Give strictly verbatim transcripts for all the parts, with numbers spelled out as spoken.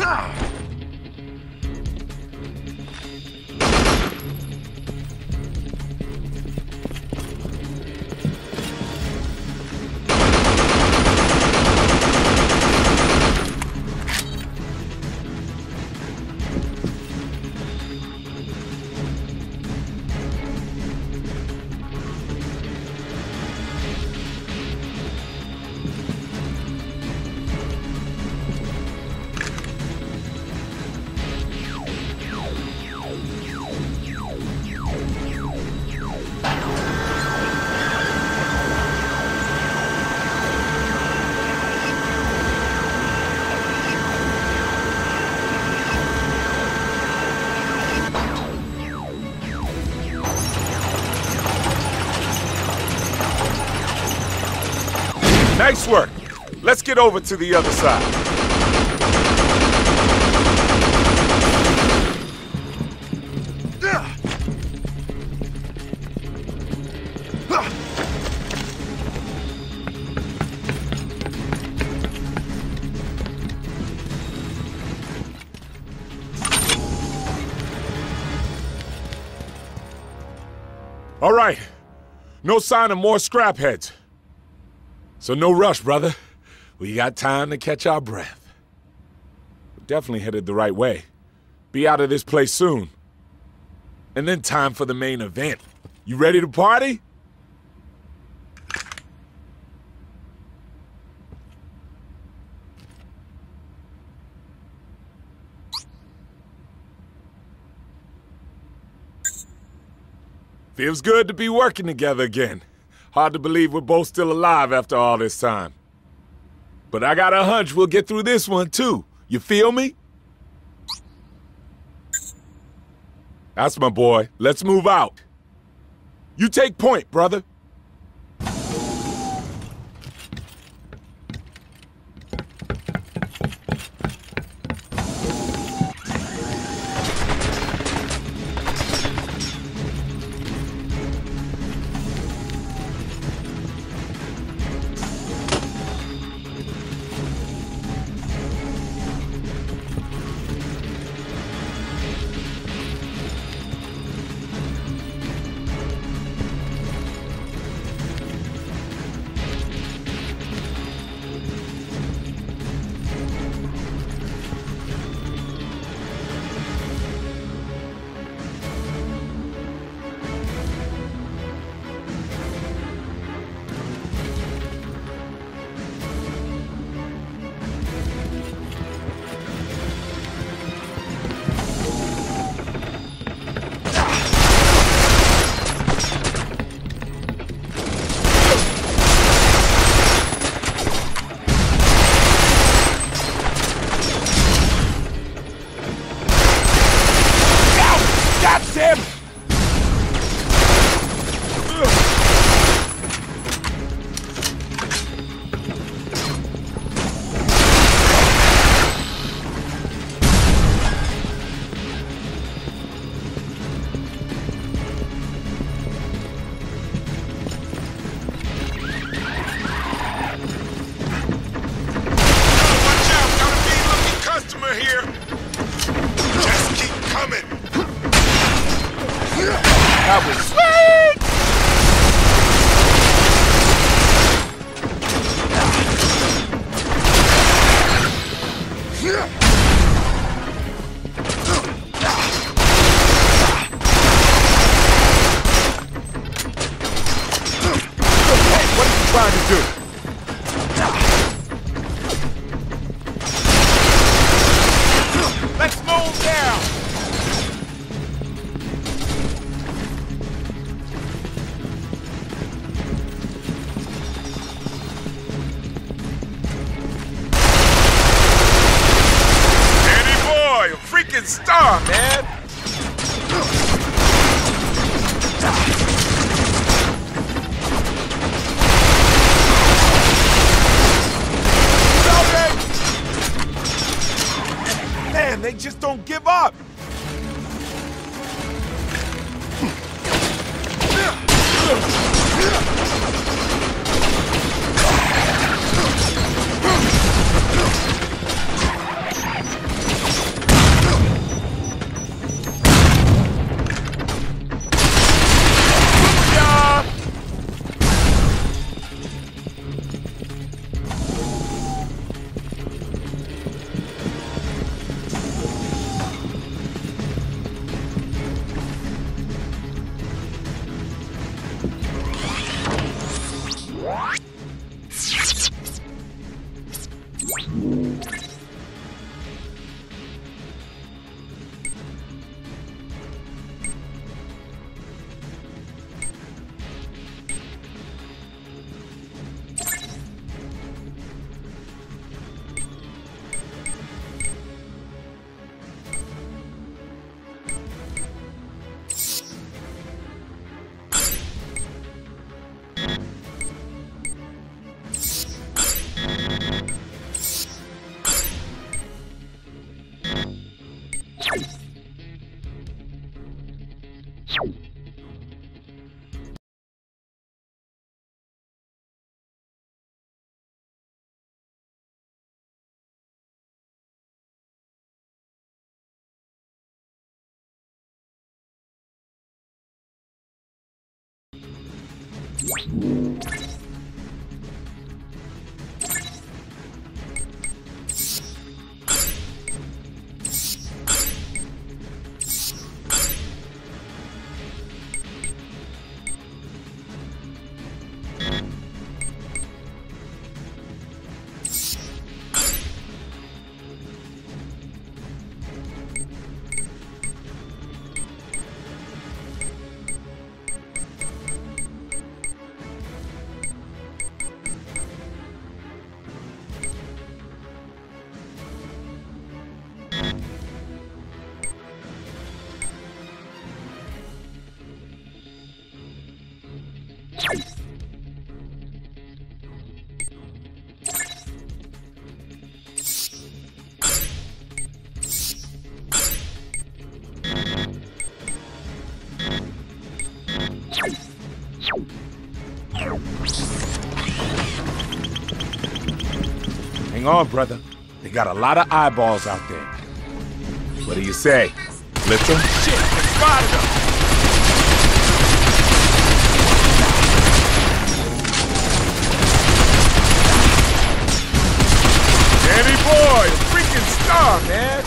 Nice work. Let's get over to the other side. All right. No sign of more scrap heads. So no rush, brother. We got time to catch our breath. We're definitely headed the right way. Be out of this place soon. And then time for the main event. You ready to party? Feels good to be working together again. Hard to believe we're both still alive after all this time. But I got a hunch we'll get through this one too. You feel me? That's my boy. Let's move out. You take point, brother. That was sweet! Hey, what are you trying to do? Let's move down! Freaking star, man! Man, they just don't give up! Hang on, brother. They got a lot of eyeballs out there. What do you say? Blitz them? Shit, they spotted them! Danny boy, a freaking star, man!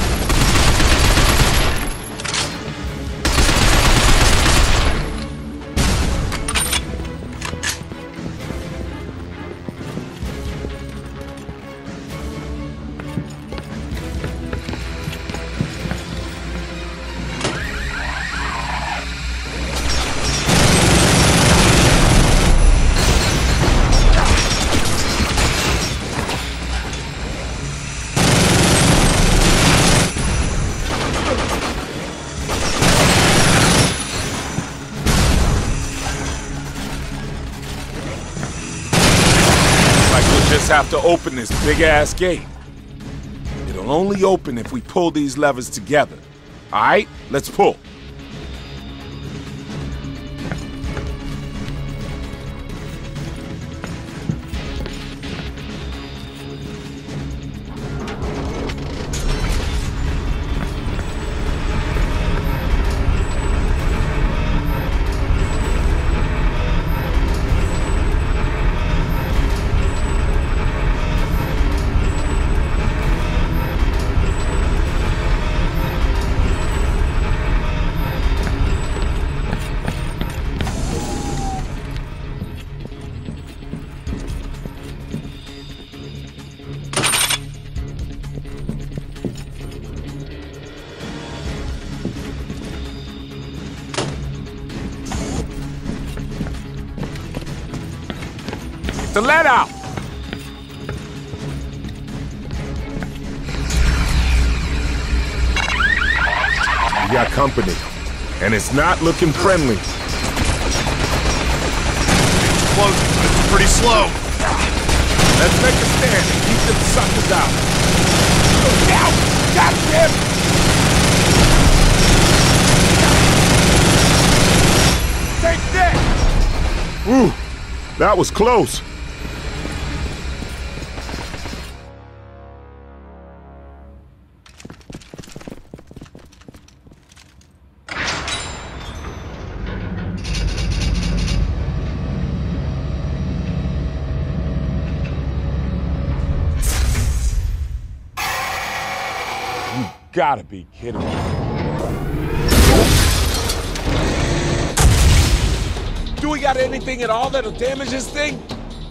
Have to open this big-ass gate. It'll only open if we pull these levers together. All right, let's pull. The let out! We got company, and it's not looking friendly. It's close, but it's pretty slow. Let's make a stand and keep them suckers out. Look out! Got him! Take that! Ooh, that was close. Gotta be kidding me. Do we got anything at all that'll damage this thing?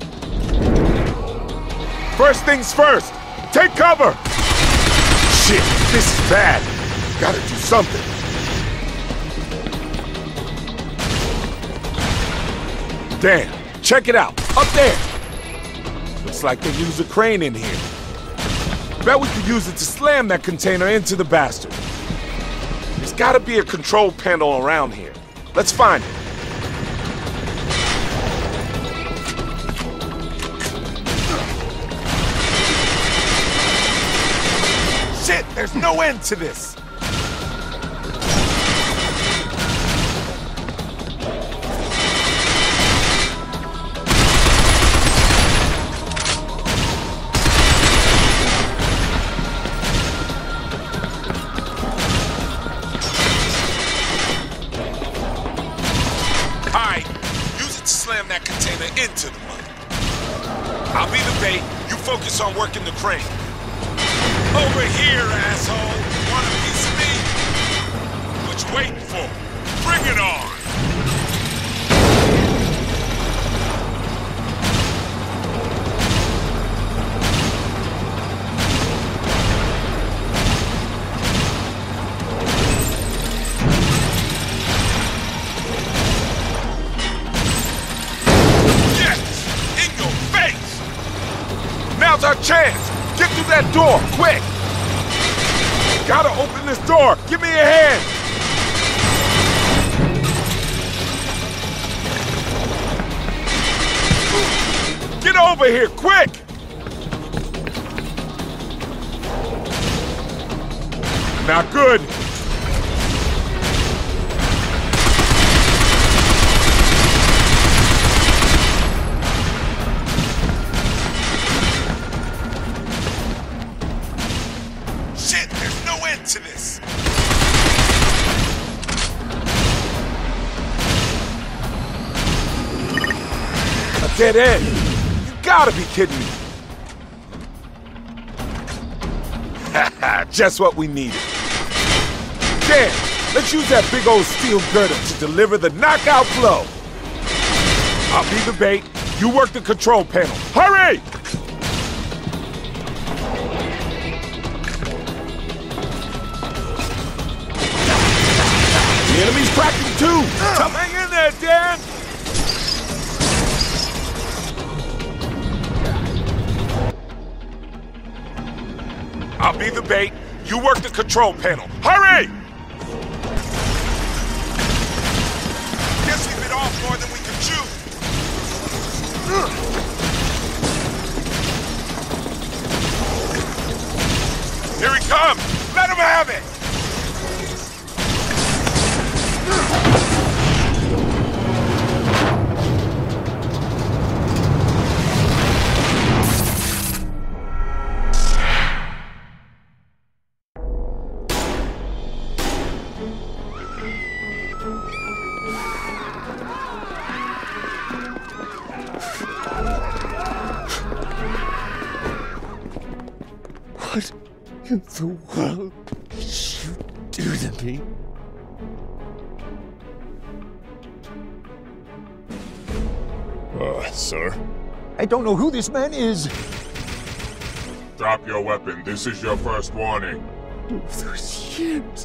First things first, take cover! Shit, this is bad. Gotta do something. Damn, check it out, up there. Looks like they used a crane in here. Bet we could use it to slam that container into the bastard. There's gotta be a control panel around here. Let's find it. Shit, there's no end to this. Into the money. I'll be the bait, you focus on working the crane. Over here, asshole! Want a piece of me? What you waiting for? Bring it on! Now's our chance! Get through that door, quick! Gotta open this door! Give me a hand! Get over here, quick! Not good. to this. A dead end. You gotta be kidding me. Just what we needed. Dan, let's use that big old steel girdle to deliver the knockout blow. I'll be the bait. You work the control panel. Hurry! The enemy's cracking too. Come hang in there, Dan. I'll be the bait. You work the control panel. Hurry! Guess we bit off more than we could chew. Here he comes! Let him have it! What in the world did you do to me? Uh, sir? I don't know who this man is. Drop your weapon. This is your first warning. Those years.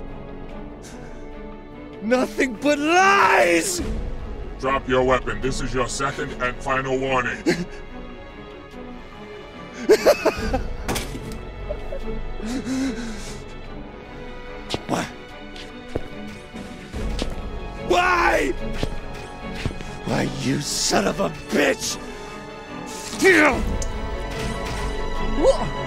Nothing but lies! Drop your weapon. This is your second and final warning. Why? Why? Why, you son of a bitch! Whoa!